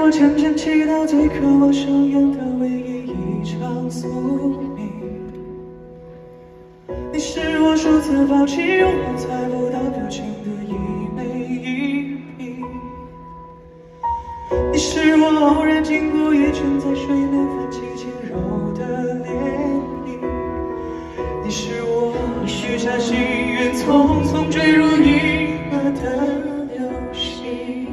我渐渐祈祷，最渴望上演的唯一一场宿命。你是我数次放弃，永远猜不到表情的一枚一笔。你是我偶然经过，也正在水面泛起轻柔的涟漪。你是我许下心愿，匆匆坠入银河的流星。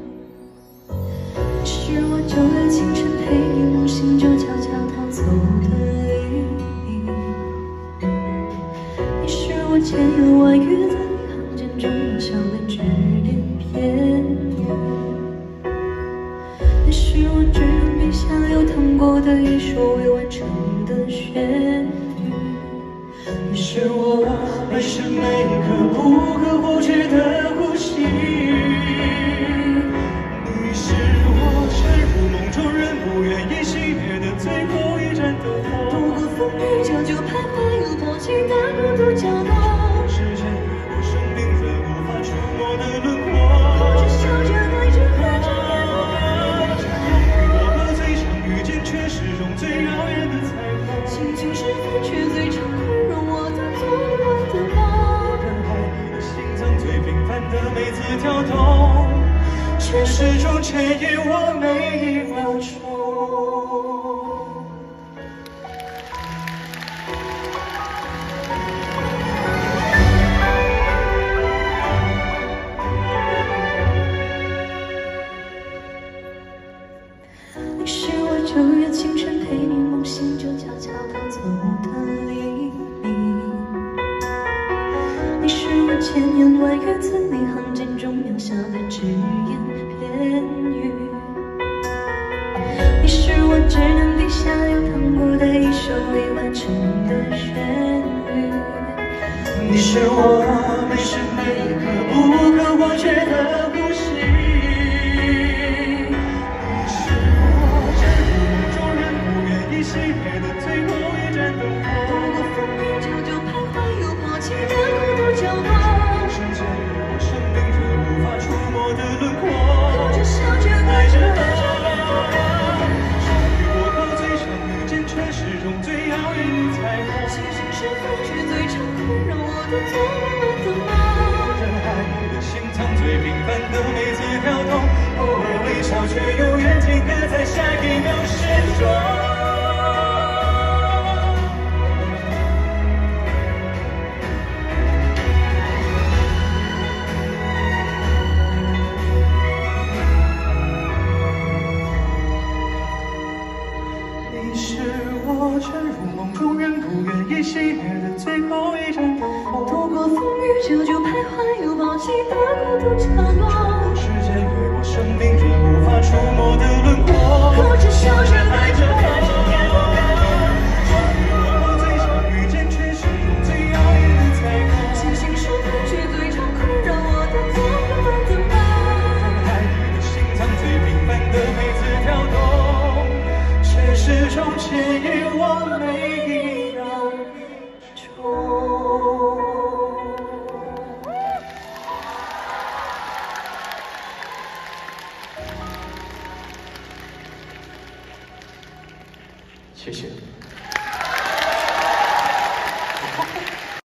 你是我9月清晨陪你梦醒，就悄悄逃走的黎明。你是我千言万语，在你行间中留下的只言片语。你是我只用笔下流淌过的一首未完成的旋律。 你是我每时每刻不可或缺的呼吸。你是我沉入梦中人不愿意熄灭的最后一盏灯火。 度过风雨，久久徘徊又簸箕的孤独角落。 时间越过生命最无法触摸的轮廓。 哭着笑着爱着恨着也不该。 遇过后最想遇见，却始终最遥远的彩虹。 心情是分却最常困扰我的昨晚的梦。 人海里的心脏最平凡的每次跳动，却始终牵引我每一秒钟。 你是我9月清晨陪你梦醒，就悄悄逃走的黎明。你是我千言万语，字里行间中描下的只言片语。你是我只能笔下流淌过的一首未完成的旋律。 你是我每时每刻不可或缺的呼吸。你是我沉入梦中人不愿意熄灭的最后一盏灯火。 度过风雨，久久徘徊又簸箕的孤独角落。 时间越过生命最无法触摸的轮廓。 哭着笑着爱着恨着也不该。 相遇过后最想遇见，却始终最遥远的彩虹。 星星是分却最常困扰我的昨晚的梦。 人海里的心脏最平凡的每次跳动，偶尔微笑，却永远定格在下一秒失踪。你是我沉入梦中人不愿意熄灭的最后一盏灯火。 度过风雨，久久徘徊又簸箕的孤独角落。 时间越过生命最无法触摸的轮廓。 哭着笑着爱着恨着也不该。 相遇过后最想遇见，却始终最遥远的彩虹。 星星是分却最常困扰我的昨晚的梦。 人海里的心脏最平凡的每次跳动，却始终牵引我每一秒钟。谢谢。